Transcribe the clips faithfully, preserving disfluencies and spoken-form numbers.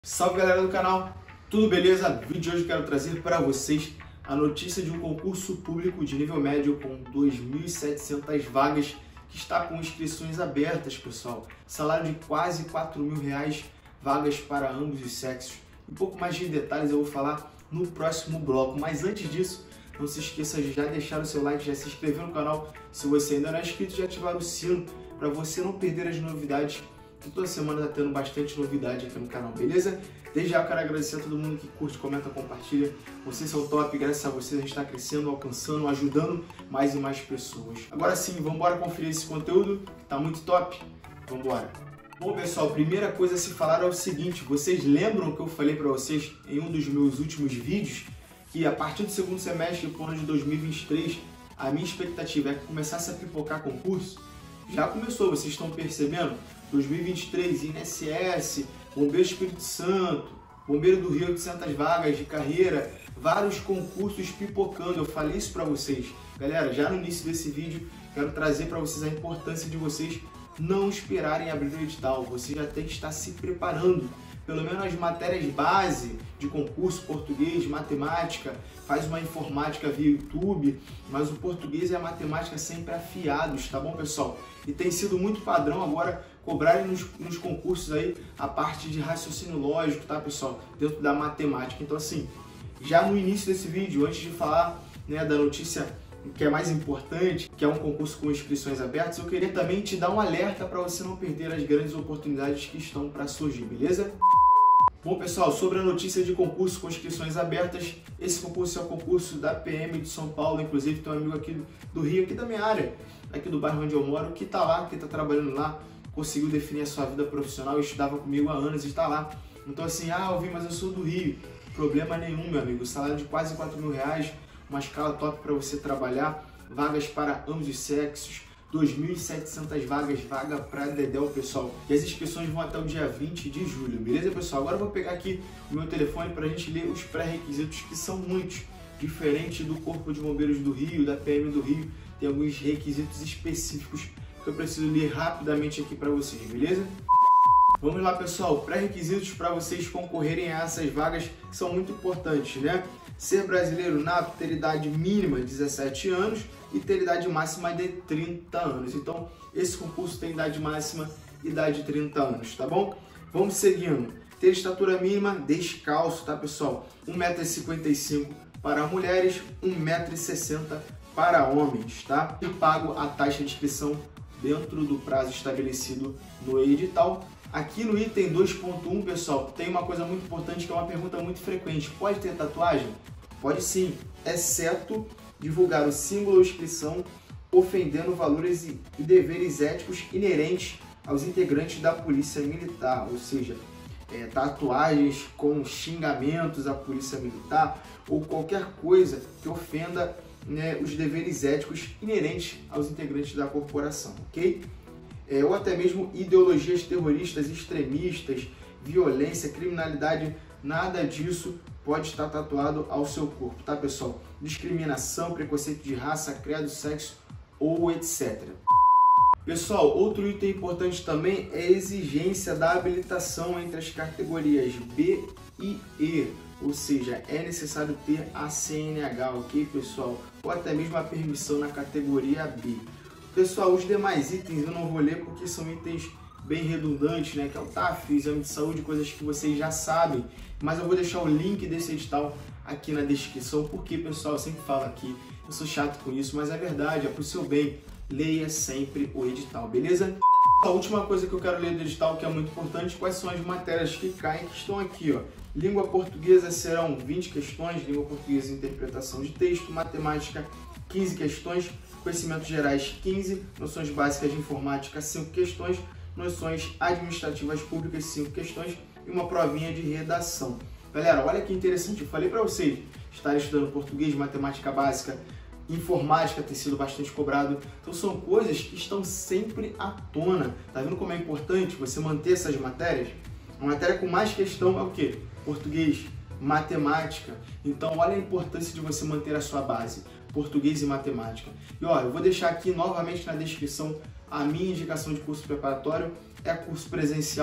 Salve galera do canal, tudo beleza? No vídeo de hoje eu quero trazer para vocês a notícia de um concurso público de nível médio com dois mil e setecentas vagas que está com inscrições abertas, pessoal. Salário de quase quatro mil reais, vagas para ambos os sexos. Um pouco mais de detalhes eu vou falar no próximo bloco, mas antes disso, não se esqueça de já deixar o seu like, já se inscrever no canal. Se você ainda não é inscrito, já ativar o sino para você não perder as novidades. Toda semana está tendo bastante novidade aqui no canal, beleza? Desde já eu quero agradecer a todo mundo que curte, comenta, compartilha. Vocês são top, graças a vocês a gente está crescendo, alcançando, ajudando mais e mais pessoas. Agora sim, vamos embora conferir esse conteúdo, que está muito top. Vamos embora. Bom pessoal, primeira coisa a se falar é o seguinte, vocês lembram que eu falei para vocês em um dos meus últimos vídeos que a partir do segundo semestre do ano de dois mil e vinte e três a minha expectativa é que começasse a pipocar concurso? Já começou, vocês estão percebendo? dois mil e vinte e três, I N S S, Bombeiro Espírito Santo, Bombeiro do Rio, oitocentas vagas de carreira, vários concursos pipocando, eu falei isso para vocês. Galera, já no início desse vídeo, quero trazer para vocês a importância de vocês não esperarem abrir o edital, você já tem que estar se preparando. Pelo menos as matérias base de concurso, português, matemática, faz uma informática via YouTube, mas o português e a matemática sempre afiados, tá bom, pessoal? E tem sido muito padrão agora cobrarem nos, nos concursos aí a parte de raciocínio lógico, tá, pessoal? Dentro da matemática. Então, assim, já no início desse vídeo, antes de falar, né, da notícia que é mais importante, que é um concurso com inscrições abertas, eu queria também te dar um alerta para você não perder as grandes oportunidades que estão para surgir, beleza? Bom pessoal, sobre a notícia de concurso com inscrições abertas, esse concurso é o concurso da P M de São Paulo, inclusive tem um amigo aqui do Rio, aqui da minha área, aqui do bairro onde eu moro, que está lá, que está trabalhando lá, conseguiu definir a sua vida profissional, estudava comigo há anos e está lá. Então assim, ah, Alvin, mas eu sou do Rio. Problema nenhum, meu amigo, salário de quase quatro mil reais, uma escala top para você trabalhar, vagas para ambos os sexos, dois mil e setecentas vagas, vaga para Dedéu, pessoal. E as inscrições vão até o dia vinte de julho, beleza, pessoal? Agora eu vou pegar aqui o meu telefone para a gente ler os pré-requisitos, que são muitos. Diferente do Corpo de Bombeiros do Rio, da P M do Rio, tem alguns requisitos específicos que eu preciso ler rapidamente aqui para vocês, beleza? Vamos lá, pessoal, pré-requisitos para vocês concorrerem a essas vagas que são muito importantes, né? Ser brasileiro nato, ter idade mínima de dezessete anos e ter idade máxima de trinta anos. Então, esse concurso tem idade máxima e idade de trinta anos, tá bom? Vamos seguindo. Ter estatura mínima descalço, tá, pessoal? um metro e cinquenta e cinco para mulheres, um metro e sessenta para homens, tá? E pago a taxa de inscrição dentro do prazo estabelecido no edital. Aqui no item dois ponto um, pessoal, tem uma coisa muito importante que é uma pergunta muito frequente. Pode ter tatuagem? Pode sim, exceto divulgar o símbolo ou inscrição ofendendo valores e deveres éticos inerentes aos integrantes da Polícia Militar, ou seja, é, tatuagens com xingamentos à Polícia Militar ou qualquer coisa que ofenda, né, os deveres éticos inerentes aos integrantes da corporação, ok? É, ou até mesmo ideologias terroristas, extremistas, violência, criminalidade, nada disso pode estar tatuado ao seu corpo, tá, pessoal? Discriminação, preconceito de raça, credo, sexo ou etcétera. Pessoal, outro item importante também é a exigência da habilitação entre as categorias B e E, ou seja, é necessário ter a C N H, ok, pessoal? Ou até mesmo a permissão na categoria B. Pessoal, os demais itens eu não vou ler porque são itens bem redundantes, né? Que é o T A F, exame de saúde, coisas que vocês já sabem. Mas eu vou deixar o link desse edital aqui na descrição, porque, pessoal, eu sempre falo aqui, eu sou chato com isso, mas é verdade, é pro seu bem. Leia sempre o edital, beleza? A última coisa que eu quero ler do edital, que é muito importante, quais são as matérias que caem, que estão aqui, ó. Língua portuguesa serão vinte questões, língua portuguesa e interpretação de texto, matemática quinze questões, conhecimentos gerais quinze, noções básicas de informática cinco questões, noções administrativas públicas cinco questões e uma provinha de redação. Galera, olha que interessante, eu falei para vocês estarem estudando português, matemática básica, informática tem sido bastante cobrado, então são coisas que estão sempre à tona. Tá vendo como é importante você manter essas matérias? A matéria com mais questão é o quê? Português, matemática. Então olha a importância de você manter a sua base, português e matemática. E olha, eu vou deixar aqui novamente na descrição a minha indicação de curso preparatório. É curso presencial,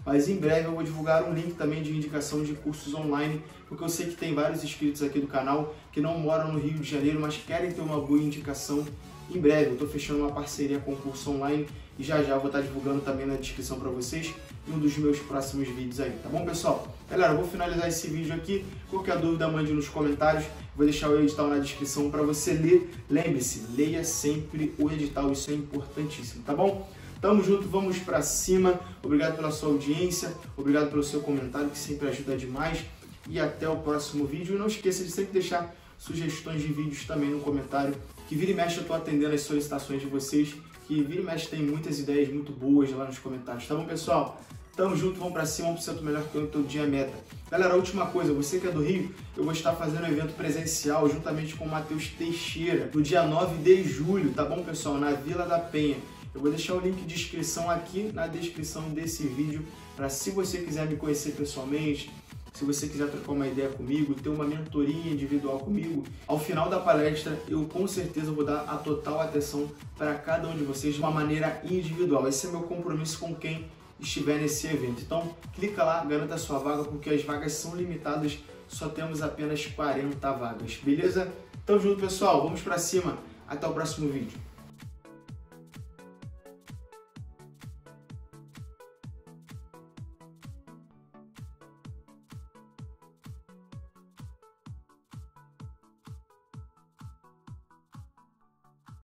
mas em breve eu vou divulgar um link também de indicação de cursos online, porque eu sei que tem vários inscritos aqui do canal que não moram no Rio de Janeiro, mas querem ter uma boa indicação. Em breve eu estou fechando uma parceria com o curso online e já já vou estar divulgando também na descrição para vocês em um dos meus próximos vídeos aí, tá bom, pessoal? Galera, eu vou finalizar esse vídeo aqui. Qualquer dúvida, mande nos comentários. Vou deixar o edital na descrição para você ler. Lembre-se, leia sempre o edital, isso é importantíssimo, tá bom? Tamo junto, vamos pra cima. Obrigado pela sua audiência, obrigado pelo seu comentário, que sempre ajuda demais. E até o próximo vídeo. E não esqueça de sempre deixar sugestões de vídeos também no comentário, que vira e mexe eu tô atendendo as solicitações de vocês, que vira e mexe tem muitas ideias muito boas lá nos comentários, tá bom, pessoal? Tamo junto, vamos pra cima, um por cento melhor que o todo dia meta. Galera, a última coisa, você que é do Rio, eu vou estar fazendo um evento presencial juntamente com o Matheus Teixeira, no dia nove de julho, tá bom, pessoal? Na Vila da Penha. Eu vou deixar o link de inscrição aqui na descrição desse vídeo, para se você quiser me conhecer pessoalmente, se você quiser trocar uma ideia comigo, ter uma mentoria individual comigo, ao final da palestra eu com certeza vou dar a total atenção para cada um de vocês de uma maneira individual. Esse é meu compromisso com quem estiver nesse evento. Então clica lá, garanta a sua vaga, porque as vagas são limitadas, só temos apenas quarenta vagas, beleza? Tamo junto, pessoal, vamos para cima, até o próximo vídeo.